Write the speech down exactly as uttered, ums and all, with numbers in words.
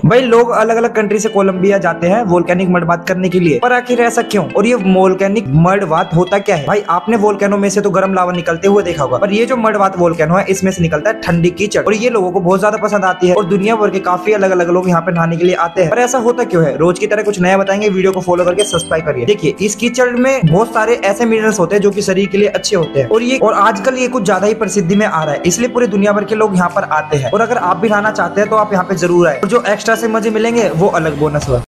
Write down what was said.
भाई लोग अलग अलग कंट्री से कोलंबिया जाते हैं वोल्केनिक मड बात करने के लिए, पर आखिर ऐसा क्यों? और ये वोल्केनिक मड बात होता क्या है? भाई आपने वोल्केनो में से तो गर्म लावा निकलते हुए देखा होगा, पर ये जो मड बात वोल्केनो है इसमें से निकलता है ठंडी कीचड़, और ये लोगों को बहुत ज्यादा पसंद आती है और दुनिया भर के काफी अलग अलग लोग यहाँ पे नहाने के लिए आते हैं। पर ऐसा होता क्यों है? रोज की तरह कुछ नया बताएंगे, वीडियो को फॉलो करके सब्सक्राइब करिए। देखिए इस कीचड़ में बहुत सारे ऐसे मिनरल्स होते हैं जो कि शरीर के लिए अच्छे होते हैं, और ये और आजकल ये कुछ ज्यादा ही प्रसिद्धि में आ रहा है, इसलिए पूरे दुनिया भर के लोग यहाँ पर आते हैं। और अगर आप भी नहाना चाहते हैं तो आप यहाँ पे जरूर आए, और जो एक्स्ट्रा से मजे मिलेंगे वो अलग बोनस हुआ।